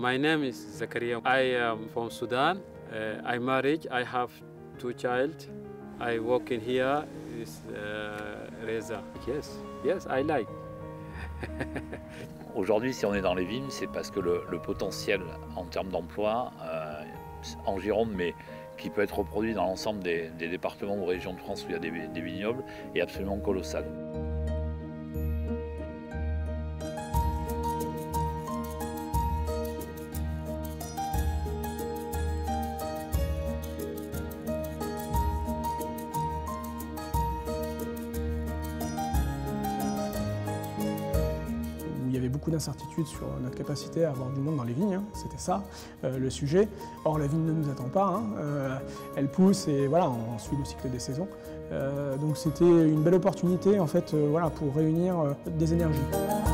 My name is Zakaria. I am from Sudan. I'm married. I have 2 children. I work in here. Is Reza. Yes, I like. Aujourd'hui, si on est dans les vignes, c'est parce que le potentiel en termes d'emploi en Gironde, mais qui peut être reproduit dans l'ensemble des départements ou régions de France où il y a des vignobles, est absolument colossal. Il y avait beaucoup d'incertitudes sur notre capacité à avoir du monde dans les vignes, c'était ça le sujet. Or la vigne ne nous attend pas, elle pousse et voilà, on suit le cycle des saisons. Donc c'était une belle opportunité en fait, voilà, pour réunir des énergies.